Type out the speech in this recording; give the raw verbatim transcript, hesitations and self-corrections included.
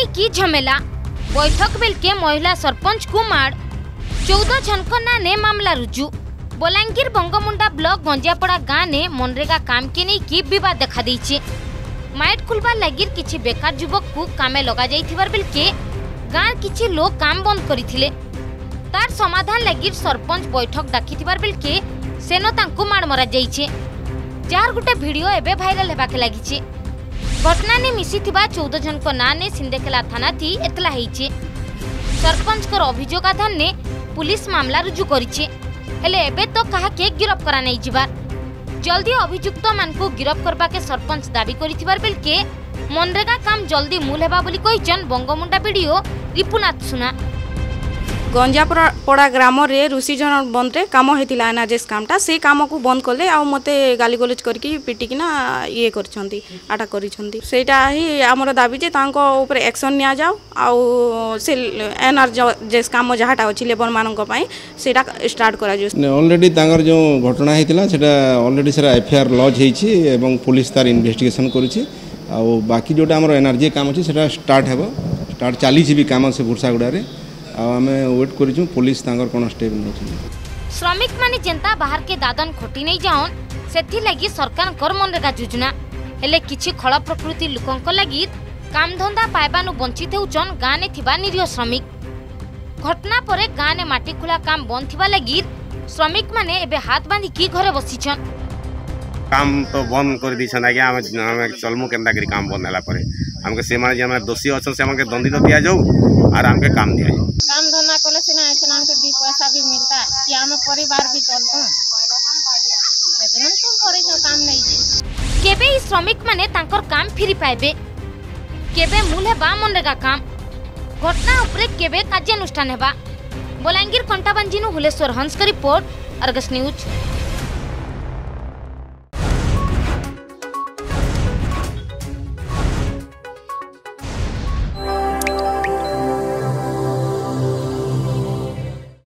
नहीं की झमेला बैठक बेल के महिला सरपंच को माड़ चौदह जनक ना ने मामला रुजु। बलांगीर बंगमुंडा ब्लॉक गंजियापड़ा गाँव ने मनरेगा काम के नहीं की विवाद देखा देइछे। माइट खुलबार लगी किछि बेकार युवक को कामे लगा जाइथिबार बेल के गाँव किछि लोग काम बंद करिथिले। तार समाधान लगी सरपंच बैठक डाकिथिबार बेल के सेनो तांको माड़ मरा जाइछे। जार गुटे वीडियो एबे भाइराल हेबाके लागिछे। घटना ने मिसिथिबा चौदह जनक ना ने सिंदेकेला थाना थी एतला हेइछे। सरपंच कर अभियोग आधार ने पुलिस मामला रुजु करिछे। हेले एबे तो कहा के गिरफ करा नहीं जिबार। जल्दी अभियुक्त मान को गिरफ करबा के सरपंच दाबी करिथिबार बेल के मनरेगा काम जल्दी मूल हेबा बोली कहिचन बंगमुंडा वीडियो रिपुनाथ सुना। गंजियापड़ा ग्राम रे ऋषिजन बंद रे काम हेतिला एनआरजेएस कामटा से काम को बंद कले आ मते गाली गलोज करके पिटिकिना ये करछंती आटा करछंती। सेटा ही हमर दाबी जे तांको ऊपर एक्शन निया जाओ आ से एनआरजेएस काम जहाटा अछि लेबर मानक पई सेटा स्टार्ट करा जो। ऑलरेडी तांगर जो घटना हेतिला सेटा ऑलरेडी सेरा एफआईआर लॉज हेछि एवं पुलिस तार इन्वेस्टिगेशन करूछि आ बाकी जोटा हमर एनआरजे काम अछि सेटा स्टार्ट हेबो। स्टार्ट चाली छी भी काम से बुरसागुडा रे आमे वेट करिछु पुलिस तांगर कोन स्टेप नछि। श्रमिक माने जनता बाहर के दादन खोटी नहीं जाओन सेथि लगी सरकार कर मनरेगा योजना हेले किछि खळ प्रकृति लोकंक लगी काम धंदा पाइबानु वंचित हेउचन गाँ ने थिबा निरीह श्रमिक। घटना परे गाँ ने माटी खुला काम बंद थिबा लगी श्रमिक माने एबे हाथ बांधी की घरे बसिछन। काम तो बंद कर दिछन आगे हम हम चलमु केनता करी काम बंद हला परे हमके से माने जे हम दोषी अछन से हमके दंडी तो दिया जाऊ और हमके काम दिया जाऊ। काम धंधा कले सिना ऐसे हमके दी पैसा भी मिलता कि हम परिवार भी चलतो सेदिन तुम करे जो काम नहीं जे केबे ई श्रमिक माने तांकर काम फिरी पाइबे केबे मूल हेबा मनरेगा काम घटना उपरे केबे कार्यानुष्ठान हेबा। बलांगीर कंटाबांजीनु हुलेश्वर हंस का रिपोर्ट अर्गस न्यूज।